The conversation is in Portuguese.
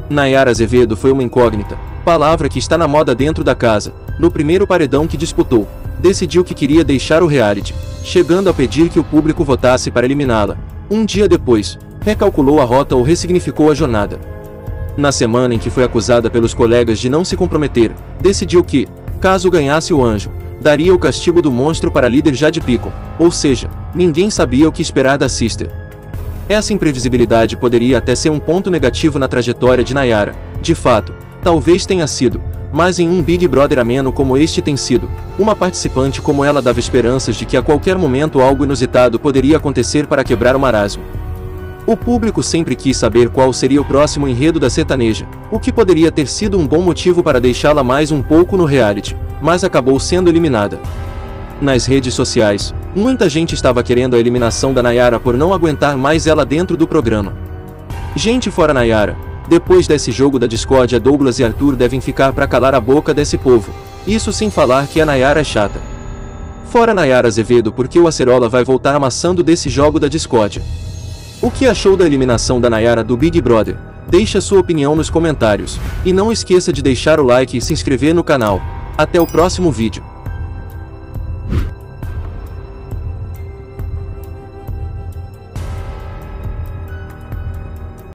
Nayara Azevedo foi uma incógnita, palavra que está na moda dentro da casa. No primeiro paredão que disputou, decidiu que queria deixar o reality, chegando a pedir que o público votasse para eliminá-la. Um dia depois, recalculou a rota ou ressignificou a jornada. Na semana em que foi acusada pelos colegas de não se comprometer, decidiu que, caso ganhasse o anjo, daria o castigo do monstro para a líder Jade Picon, ou seja, ninguém sabia o que esperar da Sister. Essa imprevisibilidade poderia até ser um ponto negativo na trajetória de Nayara, de fato, talvez tenha sido, mas em um Big Brother ameno como este tem sido, uma participante como ela dava esperanças de que a qualquer momento algo inusitado poderia acontecer para quebrar o marasmo. O público sempre quis saber qual seria o próximo enredo da sertaneja, o que poderia ter sido um bom motivo para deixá-la mais um pouco no reality, mas acabou sendo eliminada. Nas redes sociais, muita gente estava querendo a eliminação da Nayara por não aguentar mais ela dentro do programa. Gente fora Nayara, depois desse jogo da discórdia, Douglas e Arthur devem ficar para calar a boca desse povo, isso sem falar que a Nayara é chata. Fora Nayara Azevedo, porque o Acerola vai voltar amassando desse jogo da discórdia. O que achou da eliminação da Nayara do Big Brother? Deixa sua opinião nos comentários, e não esqueça de deixar o like e se inscrever no canal. Até o próximo vídeo.